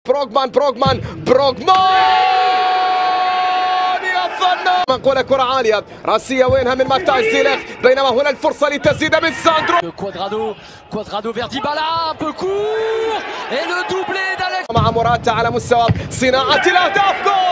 بروغمان يا فنان. منقولة كرة عالية راسية وينها من ماتاس زيليخ، بينما هنا الفرصة لتسديد من ساندرو. كوادرادو vers Dybala un peu court et le doublé d'Alex مع موراتا على مستوى صناعة الأهداف. جول